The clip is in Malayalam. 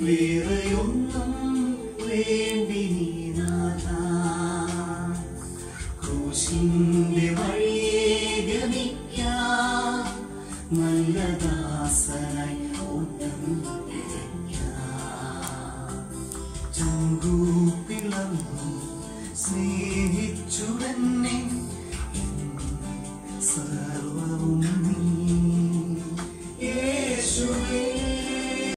വേറെയൊന്നും വേണ്ടി നീനാഥ ക്രൂശിന്റെ വഴിയെ ഗമിക്കാം നല്ല ദാസനായി ഓട്ടം ചങ്കൂപ്പിളർന്നു സ്നേഹിച്ചുവെന്നെ സഹ